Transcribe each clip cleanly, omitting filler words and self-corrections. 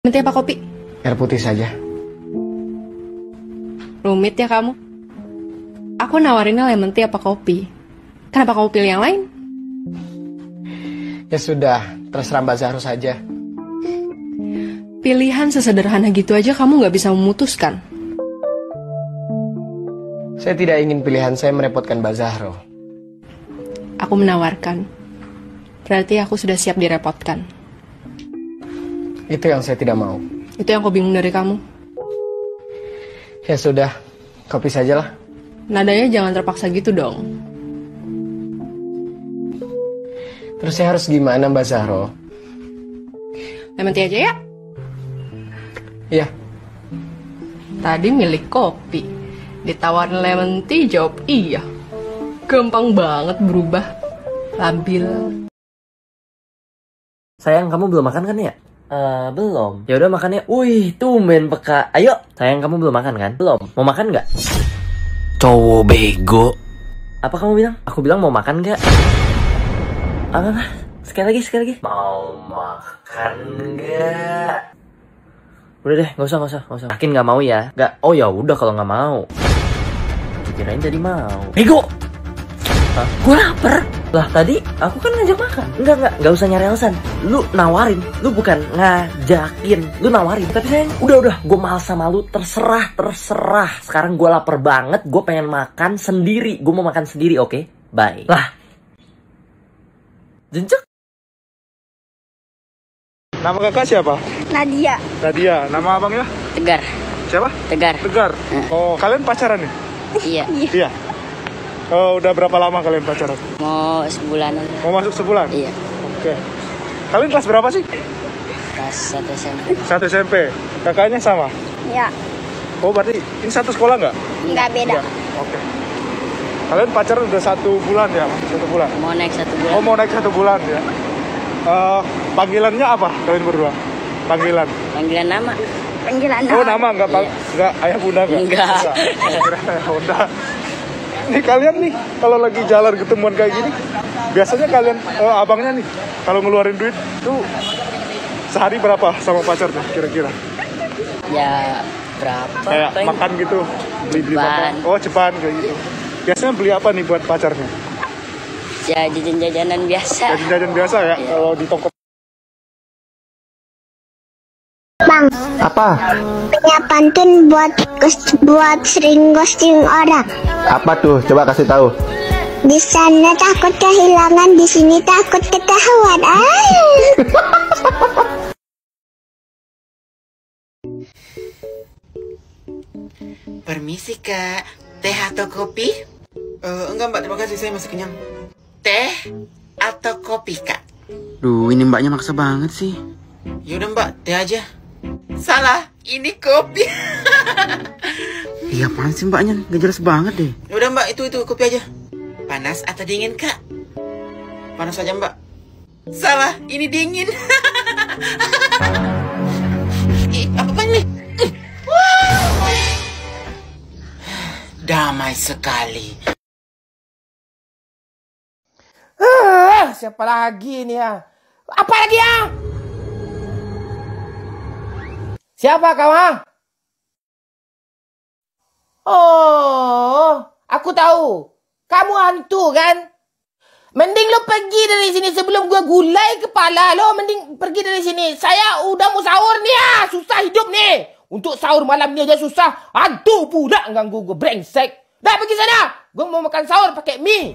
Lemon tea apa kopi? Air putih saja. Rumit ya kamu. Aku nawarinnya lemon tea apa kopi. Kenapa kamu pilih yang lain? Ya sudah, terserah Mbak Zahro saja. Pilihan sesederhana gitu aja kamu nggak bisa memutuskan. Saya tidak ingin pilihan saya merepotkan Mbak Zahro. Aku menawarkan. Berarti aku sudah siap direpotkan. Itu yang saya tidak mau. Itu yang aku bingung dari kamu. Ya sudah, kopi sajalah. Nadanya jangan terpaksa gitu dong. Terus saya harus gimana Mbak Zahro? Lemon tea aja ya? Iya. Tadi milik kopi. Ditawarin lemon tea jawab iya. Gampang banget berubah. Labil. Sayang, kamu belum makan kan ya? Belum. Ya udah makan ya. Wih, tumben peka. Ayo. Sayang, kamu belum makan kan? Belum. Mau makan nggak? Cowok bego. Apa kamu bilang? Aku bilang mau makan nggak? Apa? Sekali lagi. Mau makan nggak? Udah deh, nggak usah. Yakin nggak mau ya? Nggak. Oh ya udah kalau nggak mau. Kirain tadi mau. Bego. Hah? Gue lapar. Lah tadi aku kan ngajak makan. Enggak usah nyari alasan. Lu nawarin, lu bukan ngajakin, lu nawarin. Tapi sayang, udah, gue males sama lu, terserah. Sekarang gue lapar banget, gue pengen makan sendiri. Gue mau makan sendiri, oke? Bye. Lah. Jencek. Nama kakak siapa? Nadia. Nadia. Nama abangnya? Tegar. Siapa? Tegar. Tegar. Oh, kalian pacaran nih? Iya. Iya. Oh, udah berapa lama kalian pacaran? Mau sebulan aja. Mau masuk sebulan? Iya. Oke. Kalian kelas berapa sih? Kelas 1 SMP. 1 SMP. Kakaknya sama? Iya. Oh, berarti ini satu sekolah nggak? Nggak beda. Nggak. Oke. Kalian pacaran udah 1 bulan ya? 1 bulan? Mau naik 1 bulan. Oh, mau naik 1 bulan ya? Panggilannya apa kalian berdua? Panggilan? Panggilan nama. Panggilan nama. Oh, nama nggak ayah bunda nggak? Nggak. Ayah bunda. Nih kalian nih kalau lagi jalan ketemuan kayak gini, biasanya kalian abangnya nih kalau ngeluarin duit tuh sehari berapa sama pacarnya kira-kira? Ya berapa? Kayak makan gitu, beli makan. Oh, cepan kayak gitu. Biasanya beli apa nih buat pacarnya? Ya jajan-jajanan biasa. Jajan biasa ya, Iya. kalau di toko. Bang, Apa? punya pantun buat sering ghosting orang. Apa tuh? Coba kasih tahu. Di sana takut kehilangan, di sini takut ketahuan. Permisi kak, teh atau kopi? Enggak mbak, terima kasih, saya masih kenyang. Teh atau kopi kak? Duh, ini mbaknya maksa banget sih. Yaudah mbak, teh aja. Salah, ini kopi. Iya apaan sih mbaknya, gak jelas banget deh. Yaudah mbak, itu kopi aja. Panas atau dingin kak? Panas aja mbak. Salah, ini dingin. Apa nih? Damai sekali. Siapa lagi nih ya? Apa lagi ya? Siapa kau ah? Oh, aku tahu. Kamu hantu kan? Mending lo pergi dari sini sebelum gua gulai kepala lo. Mending pergi dari sini. Saya udah mau sahur nih ya. Susah hidup nih. Untuk sahur malam ni aja susah. Hantu pula ganggu gue, brengsek. Dah pergi sana. Gue mau makan sahur pakai mie.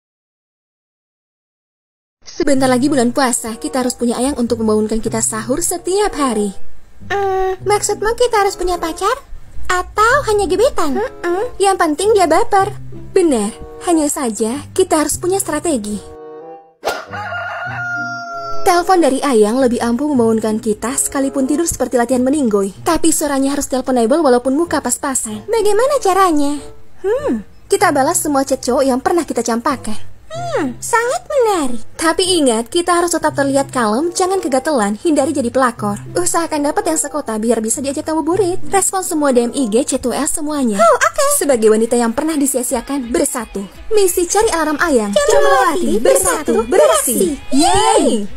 Sebentar lagi bulan puasa, kita harus punya ayang untuk membangunkan kita sahur setiap hari. Maksudmu kita harus punya pacar? Atau hanya gebetan? Yang penting dia baper. Benar, hanya saja kita harus punya strategi. Telepon dari ayang lebih ampuh membangunkan kita sekalipun tidur seperti latihan meninggoy. Tapi suaranya harus teleponable walaupun muka pas-pasan. Bagaimana caranya? Kita balas semua chat cowok yang pernah kita campakkan. Sangat menarik. Tapi ingat, kita harus tetap terlihat kalem, jangan kegatelan, hindari jadi pelakor. Usahakan dapat yang sekota biar bisa diajak ngabuburit. Respon semua DM IG, chat WA semuanya. Oh, oke. Sebagai wanita yang pernah disia-siakan, bersatu. Misi cari alarm ayang. Jomlowati bersatu beraksi. Yeay!